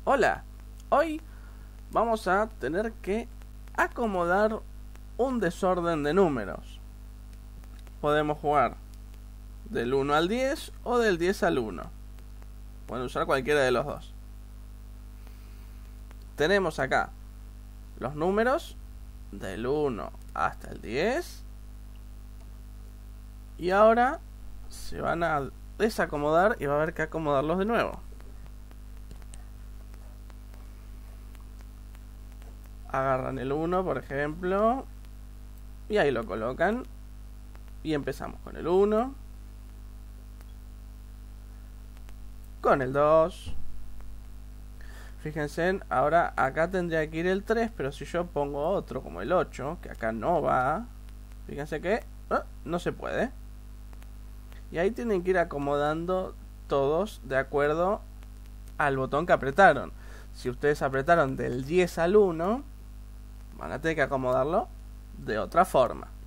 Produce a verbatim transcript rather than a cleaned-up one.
Hola, hoy vamos a tener que acomodar un desorden de números. Podemos jugar del uno al diez o del diez al uno. Pueden usar cualquiera de los dos. Tenemos acá los números del uno hasta el diez. Y ahora se van a desacomodar y va a haber que acomodarlos de nuevo. Agarran el uno, por ejemplo, y ahí lo colocan. Y empezamos con el uno, con el dos. Fíjense, ahora acá tendría que ir el tres, pero si yo pongo otro como el ocho, que acá no va, fíjense que eh, no se puede. Y ahí tienen que ir acomodando todos de acuerdo al botón que apretaron. Si ustedes apretaron del diez al uno, van a tener que acomodarlo de otra forma.